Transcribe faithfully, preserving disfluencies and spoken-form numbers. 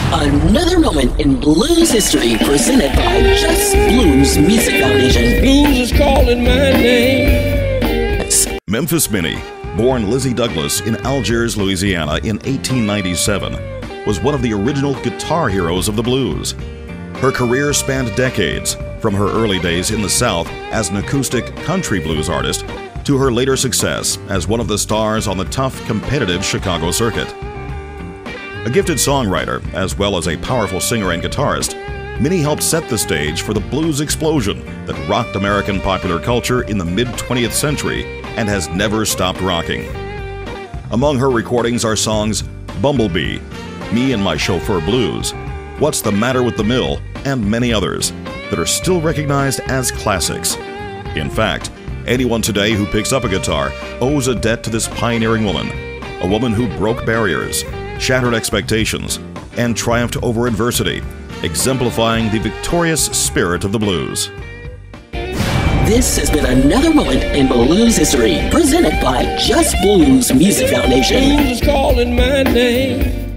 Another moment in blues history presented by Just Blues Music Foundation. Blues is calling my name. Memphis Minnie, born Lizzie Douglas in Algiers, Louisiana in eighteen ninety-seven, was one of the original guitar heroes of the blues. Her career spanned decades, from her early days in the South as an acoustic country blues artist to her later success as one of the stars on the tough, competitive Chicago circuit. A gifted songwriter, as well as a powerful singer and guitarist, Minnie helped set the stage for the blues explosion that rocked American popular culture in the mid-twentieth century and has never stopped rocking. Among her recordings are songs Bumblebee, Me and My Chauffeur Blues, What's the Matter with the Mill, and many others that are still recognized as classics. In fact, anyone today who picks up a guitar owes a debt to this pioneering woman, a woman who broke barriers, shattered expectations, and triumphed over adversity, exemplifying the victorious spirit of the blues. This has been another moment in blues history presented by Just Blues Music Foundation. Blues is calling my name.